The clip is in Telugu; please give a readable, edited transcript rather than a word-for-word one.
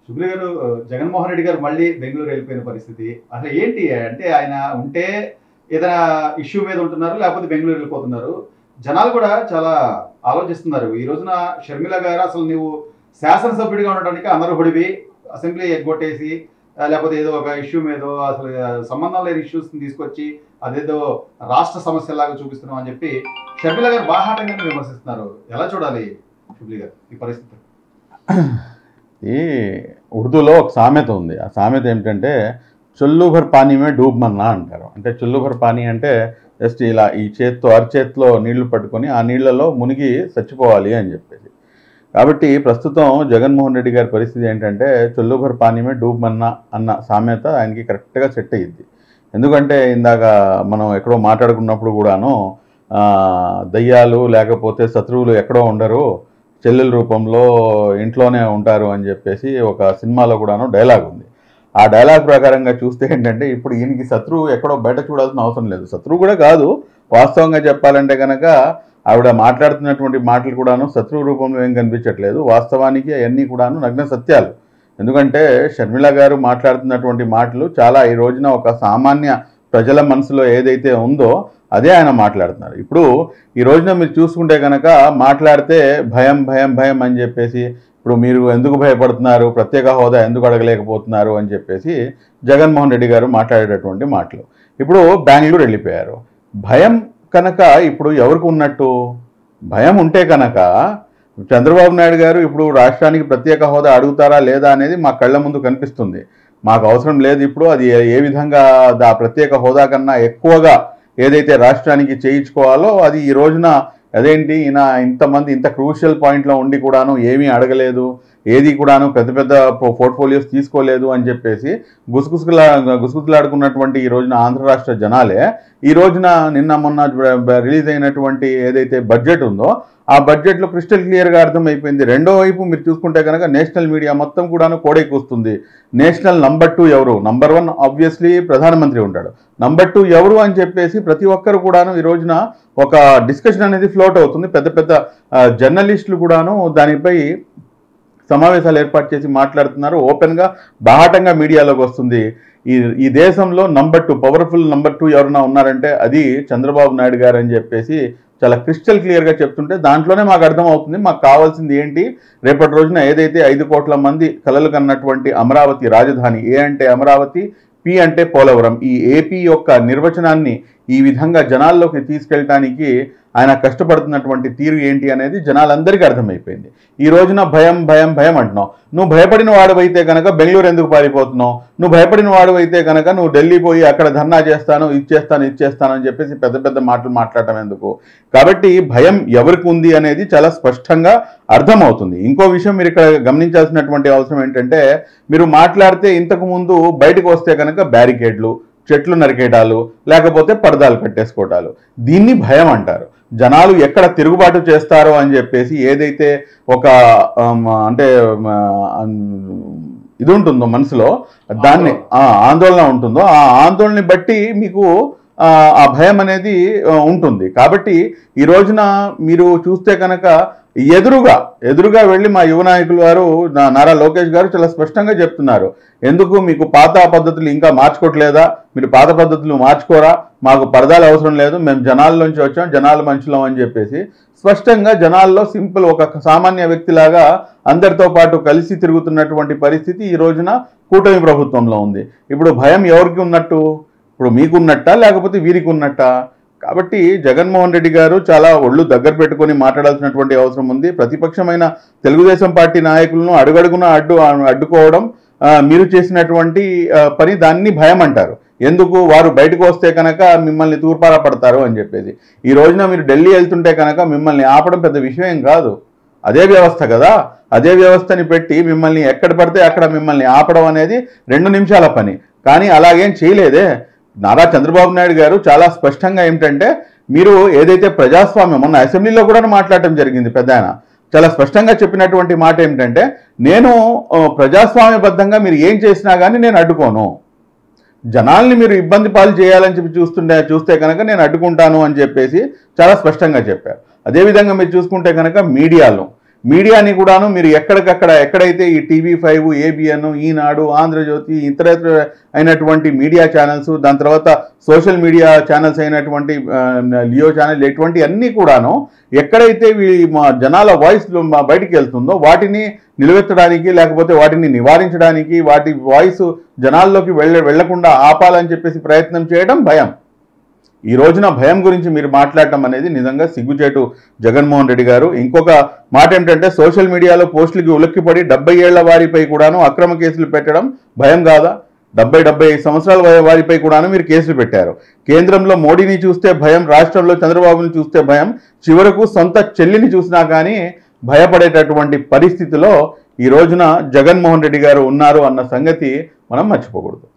సుప్రియ గారు, జగన్మోహన్ రెడ్డి గారు మళ్ళీ బెంగుళూరు వెళ్ళిపోయిన పరిస్థితి అసలు ఏంటి? అంటే ఆయన ఉంటే ఏదైనా ఇష్యూ మీద ఉంటున్నారు, లేకపోతే బెంగుళూరు వెళ్ళిపోతున్నారు. జనాలు కూడా చాలా ఆలోచిస్తున్నారు. ఈ రోజున షర్మిల గారు అసలు నువ్వు శాసనసభ్యుడిగా ఉండడానికి అనర్హుడివి, అసెంబ్లీ ఎగ్గొట్టేసి లేకపోతే ఏదో ఒక ఇష్యూ మీద అసలు సంబంధం లేని ఇష్యూస్ తీసుకొచ్చి అదేదో రాష్ట్ర సమస్యలాగా చూపిస్తున్నాం అని చెప్పి షర్మిల గారు బాహాటంగానే విమర్శిస్తున్నారు. ఎలా చూడాలి సుప్రియ గారు ఈ పరిస్థితి? ఈ ఉర్దూలో ఒక సామెత ఉంది. ఆ సామెత ఏమిటంటే చుల్లు భర్ పానీ మే డూబ్మన్నా అంటారు. అంటే చుల్లు భర్ పానీ అంటే జస్ట్ ఇలా ఈ చేత్తో అరచేతిలో నీళ్లు పట్టుకొని ఆ నీళ్లలో మునిగి చచ్చిపోవాలి అని చెప్పేసి. కాబట్టి ప్రస్తుతం జగన్మోహన్ రెడ్డి గారి పరిస్థితి ఏంటంటే చుల్లు భర్ పానీ మే డూబ్మన్నా అన్న సామెత ఆయనకి కరెక్ట్గా సెట్ అయ్యిద్ది. ఎందుకంటే ఇందాక మనం ఎక్కడో మాట్లాడుకున్నప్పుడు కూడాను దయ్యాలు లేకపోతే శత్రువులు ఎక్కడో ఉండరు, చెల్లెల రూపంలో ఇంట్లోనే ఉంటారు అని చెప్పేసి ఒక సినిమాలో కూడాను డైలాగ్ ఉంది. ఆ డైలాగ్ ప్రకారంగా చూస్తే ఏంటంటే ఇప్పుడు ఈయనకి శత్రువు ఎక్కడో బయట చూడాల్సిన అవసరం లేదు. శత్రువు కూడా కాదు, వాస్తవంగా చెప్పాలంటే కనుక ఆవిడ మాట్లాడుతున్నటువంటి మాటలు కూడాను శత్రువు రూపంలో ఏం కనిపించట్లేదు. వాస్తవానికి అవన్నీ కూడాను నగ్న సత్యాలు. ఎందుకంటే షర్మిల గారు మాట్లాడుతున్నటువంటి మాటలు చాలా ఈ రోజున ఒక సామాన్య ప్రజల మనసులో ఏదైతే ఉందో అదే ఆయన మాట్లాడుతున్నారు. ఇప్పుడు ఈ రోజున మీరు చూసుకుంటే కనుక మాట్లాడితే భయం భయం భయం అని చెప్పేసి, ఇప్పుడు మీరు ఎందుకు భయపడుతున్నారు, ప్రత్యేక హోదా ఎందుకు అడగలేకపోతున్నారు అని చెప్పేసి జగన్మోహన్ రెడ్డి గారు మాట్లాడేటటువంటి మాటలు. ఇప్పుడు బెంగళూరు వెళ్ళిపోయారు. భయం కనుక ఇప్పుడు ఎవరికి ఉన్నట్టు? భయం ఉంటే కనుక చంద్రబాబు నాయుడు గారు ఇప్పుడు రాష్ట్రానికి ప్రత్యేక హోదా అడుగుతారా లేదా అనేది మా కళ్ళ ముందు కనిపిస్తుంది. మాకు అవసరం లేదు ఇప్పుడు, అది ఏ విధంగా ఆ ప్రత్యేక హోదా కన్నా ఎక్కువగా ఏదైతే రాష్ట్రానికి చేయించుకోవాలో అది ఈ రోజున అదేంటి ఈయన ఇంతమంది ఇంత క్రూషియల్ పాయింట్లో ఉండి కూడాను ఏమీ అడగలేదు, ఏది కూడాను పెద్ద పెద్ద పోర్ట్ఫోలియోస్ తీసుకోలేదు అని చెప్పేసి గుసగుసలాడుకున్నటువంటి ఈ రోజున ఆంధ్ర రాష్ట్ర జనాలే ఈ రోజున నిన్న మొన్న రిలీజ్ అయినటువంటి ఏదైతే బడ్జెట్ ఉందో ఆ బడ్జెట్లో క్రిస్టల్ క్లియర్గా అర్థమైపోయింది. రెండో వైపు మీరు చూసుకుంటే కనుక నేషనల్ మీడియా మొత్తం కూడాను కోడెక్కుస్తుంది. నేషనల్ నంబర్ 2 ఎవరు? నంబర్ 1 ఆబ్వియస్లీ ప్రధానమంత్రి ఉంటాడు. నంబర్ 2 ఎవరు అని చెప్పేసి ప్రతి ఒక్కరు కూడాను ఈ రోజున ఒక డిస్కషన్ అనేది ఫ్లోట్ అవుతుంది. పెద్ద పెద్ద జర్నలిస్టులు కూడాను దానిపై సమావేశాలు ఏర్పాటు చేసి మాట్లాడుతున్నారు. ఓపెన్గా బాహాటంగా మీడియాలోకి వస్తుంది. ఈ దేశంలో నంబర్ 2 పవర్ఫుల్ నంబర్ 2 ఎవరైనా ఉన్నారంటే అది చంద్రబాబు నాయుడు గారు అని చెప్పేసి చాలా క్రిస్టల్ క్లియర్గా చెప్తుంటే దాంట్లోనే మాకు అర్థమవుతుంది మాకు కావాల్సింది ఏంటి. రేపటి రోజున ఏదైతే 5 కోట్ల మంది కలలు కన్నటువంటి అమరావతి రాజధాని, ఏ అంటే అమరావతి, పి అంటే పోలవరం, ఈ ఏపీ యొక్క నిర్వచనాన్ని ఈ విధంగా జనాల్లోకి తీసుకెళ్ళటానికి ఆయన కష్టపడుతున్నటువంటి తీరు ఏంటి అనేది జనాలందరికీ అర్థమైపోయింది. ఈ రోజున భయం భయం భయం అంటున్నావు. నువ్వు భయపడిన వాడువైతే కనుక బెంగళూరు ఎందుకు పారిపోతున్నావు? నువ్వు భయపడిన వాడువైతే కనుక నువ్వు ఢిల్లీ పోయి అక్కడ ధర్నా చేస్తాను, ఇచ్చేస్తాను అని చెప్పేసి పెద్ద పెద్ద మాటలు మాట్లాడటం ఎందుకు? కాబట్టి భయం ఎవరికి ఉంది అనేది చాలా స్పష్టంగా అర్థమవుతుంది. ఇంకో విషయం మీరు ఇక్కడ గమనించాల్సినటువంటి అవసరం ఏంటంటే మీరు మాట్లాడితే ఇంతకు ముందు బయటకు వస్తే కనుక బ్యారికేడ్లు, చెట్లు నరికేటాలు, లేకపోతే పరదాలు కట్టేసుకోవటాలు, దీన్ని భయం అంటారు. జనాలు ఎక్కడ తిరుగుబాటు చేస్తారో అని చెప్పేసి ఏదైతే ఒక అంటే ఇది ఉంటుందో మనసులో దాన్ని ఆందోళన ఉంటుందో ఆ ఆందోళనని బట్టి మీకు ఆ భయం అనేది ఉంటుంది. కాబట్టి ఈ రోజున మీరు చూస్తే కనుక ఎదురుగా వెళ్ళి మా యువ నాయకులు వారు నారా లోకేష్ గారు చాలా స్పష్టంగా చెప్తున్నారు. ఎందుకు మీకు పాత పద్ధతులు ఇంకా మార్చుకోవట్లేదా? మీరు పాత పద్ధతులు మార్చుకోరా? మాకు పరదాలు అవసరం లేదు, మేము జనాల్లోంచి వచ్చాం, జనాల మనుషులం అని చెప్పేసి స్పష్టంగా జనాల్లో సింపుల్ ఒక సామాన్య వ్యక్తిలాగా అందరితో పాటు కలిసి తిరుగుతున్నటువంటి పరిస్థితి ఈ రోజున కూటమి ప్రభుత్వంలో ఉంది. ఇప్పుడు భయం ఎవరికి ఉన్నట్టు? ఇప్పుడు మీకున్నట్టా లేకపోతే వీరికి ఉన్నట్టా? కాబట్టి జగన్మోహన్ రెడ్డి గారు చాలా ఒళ్ళు దగ్గర పెట్టుకొని మాట్లాడాల్సినటువంటి అవసరం ఉంది. ప్రతిపక్షమైన తెలుగుదేశం పార్టీ నాయకులను అడుగడుగున అడ్డుకోవడం మీరు చేసినటువంటి పని, దాన్ని భయం అంటారు. ఎందుకు? వారు బయటకు వస్తే కనుక మిమ్మల్ని తూర్పారా పడతారు అని చెప్పేసి. ఈ రోజున మీరు ఢిల్లీ వెళ్తుంటే కనుక మిమ్మల్ని ఆపడం పెద్ద విషయం కాదు. అదే వ్యవస్థ కదా, అదే వ్యవస్థని పెట్టి మిమ్మల్ని ఎక్కడ పడితే అక్కడ మిమ్మల్ని ఆపడం అనేది 2 నిమిషాల పని. కానీ అలాగేం చేయలేదే. నారా చంద్రబాబు నాయుడు గారు చాలా స్పష్టంగా ఏమిటంటే మీరు ఏదైతే ప్రజాస్వామ్యం మొన్న అసెంబ్లీలో కూడా మాట్లాడటం జరిగింది, పెద్ద ఆయన చాలా స్పష్టంగా చెప్పినటువంటి మాట ఏమిటంటే నేను ప్రజాస్వామ్యబద్ధంగా మీరు ఏం చేసినా కానీ నేను అడ్డుకోను, జనాల్ని మీరు ఇబ్బంది పాలు చేయాలని చెప్పి చూస్తే కనుక నేను అడ్డుకుంటాను అని చెప్పేసి చాలా స్పష్టంగా చెప్పారు. అదేవిధంగా మీరు చూసుకుంటే కనుక మీడియాని కూడాను మీరు ఎక్కడైతే ఈ TV5, ABN, ఈనాడు, ఆంధ్రజ్యోతి, ఇతర అయినటువంటి మీడియా ఛానల్స్, దాని తర్వాత సోషల్ మీడియా ఛానల్స్ అయినటువంటి లియో ఛానల్, ఇటువంటి అన్నీ కూడాను ఎక్కడైతే మా జనాల వాయిస్ బయటికి వెళ్తుందో వాటిని నిలబెట్టడానికి, లేకపోతే వాటిని నివారించడానికి, వాటి వాయిస్ జనాల్లోకి వెళ్లకుండా ఆపాలని చెప్పేసి ప్రయత్నం చేయడం భయం. ఈ రోజున భయం గురించి మీరు మాట్లాడటం అనేది నిజంగా సిగ్గుచేటు జగన్మోహన్ రెడ్డి గారు. ఇంకొక మాట ఏంటంటే, సోషల్ మీడియాలో పోస్టులకి ఉలిక్కిపడి 70 ఏళ్ల వారిపై కూడాను అక్రమ కేసులు పెట్టడం భయం కాదా? 75 సంవత్సరాల వారిపై కూడాను మీరు కేసులు పెట్టారు. కేంద్రంలో మోడీని చూస్తే భయం, రాష్ట్రంలో చంద్రబాబుని చూస్తే భయం, చివరకు సొంత చెల్లిని చూసినా కానీ భయపడేటటువంటి పరిస్థితిలో ఈ రోజున జగన్మోహన్ రెడ్డి గారు ఉన్నారు అన్న సంగతి మనం మర్చిపోకూడదు.